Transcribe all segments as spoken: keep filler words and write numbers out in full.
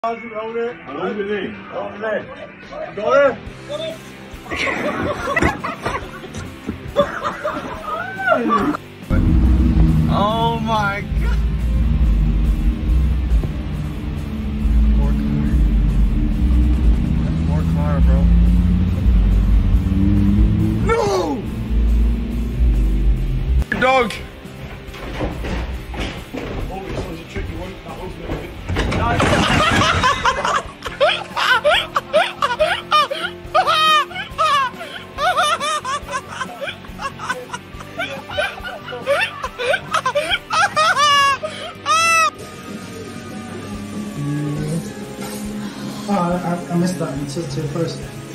Hold it. Hold it in. Hold it. Got it? Got it. Oh my god. More car. More car, bro. No! Dog! Oh, this one's a tricky one. That one's going to be... Oh, I, I missed that. It's just two first.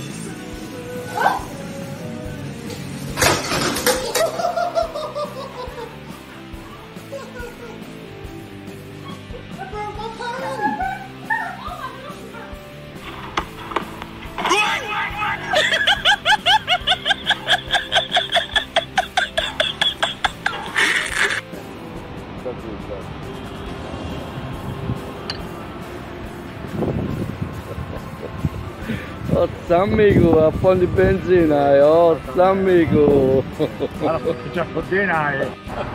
Amigo, a po' di benzina, eh, oh, amigo. Allora, facciamo bene, eh.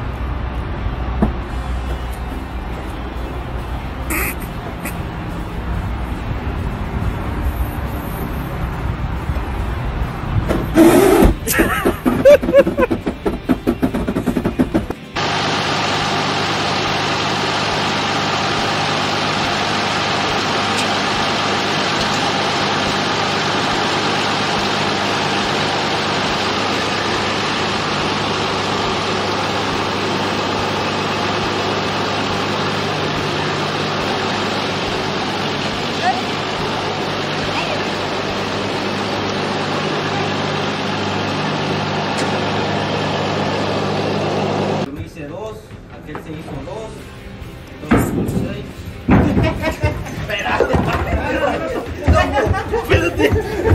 Aquel se hizo dos, dos por seis. Espérate, espérate.